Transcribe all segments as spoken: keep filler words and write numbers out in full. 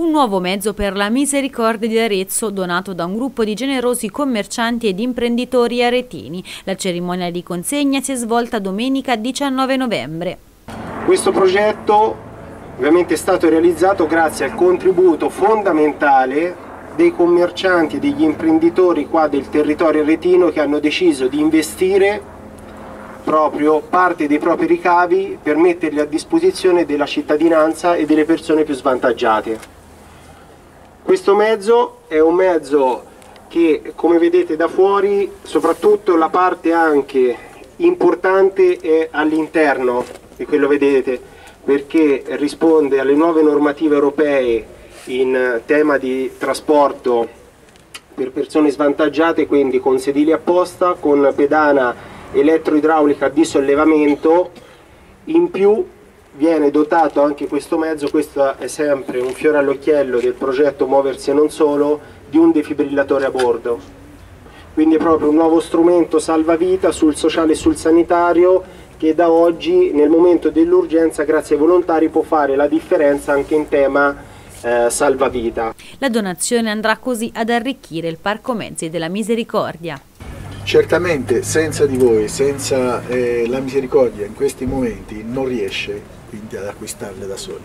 Un nuovo mezzo per la Misericordia di Arezzo, donato da un gruppo di generosi commercianti ed imprenditori aretini. La cerimonia di consegna si è svolta domenica diciannove novembre. Questo progetto ovviamente è stato realizzato grazie al contributo fondamentale dei commercianti e degli imprenditori qua del territorio aretino, che hanno deciso di investire proprio parte dei propri ricavi per metterli a disposizione della cittadinanza e delle persone più svantaggiate. Questo mezzo è un mezzo che, come vedete da fuori, soprattutto la parte anche importante è all'interno di quello vedete, perché risponde alle nuove normative europee in tema di trasporto per persone svantaggiate, quindi con sedili apposta, con pedana elettroidraulica di sollevamento. In più viene dotato anche questo mezzo, questo è sempre un fiore all'occhiello del progetto Muoversi e non solo, di un defibrillatore a bordo. Quindi è proprio un nuovo strumento salvavita sul sociale e sul sanitario, che da oggi, nel momento dell'urgenza, grazie ai volontari, può fare la differenza anche in tema eh, salvavita. La donazione andrà così ad arricchire il parco mezzi della Misericordia. Certamente senza di voi, senza eh, la Misericordia in questi momenti non riesce quindi ad acquistarle da soli.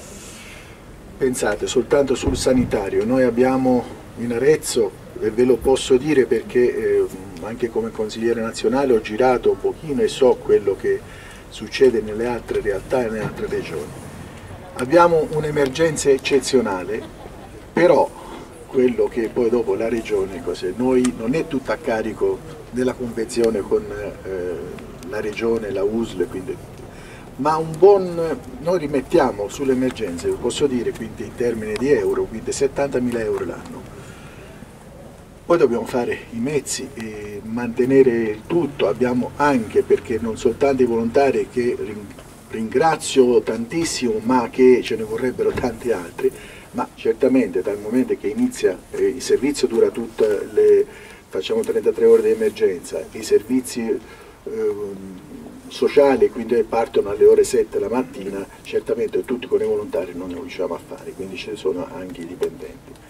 Pensate soltanto sul sanitario, noi abbiamo in Arezzo, e ve lo posso dire perché eh, anche come consigliere nazionale ho girato un pochino e so quello che succede nelle altre realtà e nelle altre regioni. Abbiamo un'emergenza eccezionale, però quello che poi dopo la regione, cos'è? Noi non è tutto a carico della convenzione con eh, la regione, la U S L, quindi, ma un buon, noi rimettiamo sulle emergenze, posso dire quindi in termini di euro, quindi settantamila euro l'anno. Poi dobbiamo fare i mezzi e mantenere il tutto, abbiamo anche, perché non soltanto i volontari che ringrazio tantissimo, ma che ce ne vorrebbero tanti altri, ma certamente dal momento che inizia eh, il servizio dura tutte le, facciamo trentatré ore di emergenza, i servizi eh, sociali quindi partono alle ore sette la mattina, certamente tutti con i volontari non ne riusciamo a fare, quindi ci sono anche i dipendenti.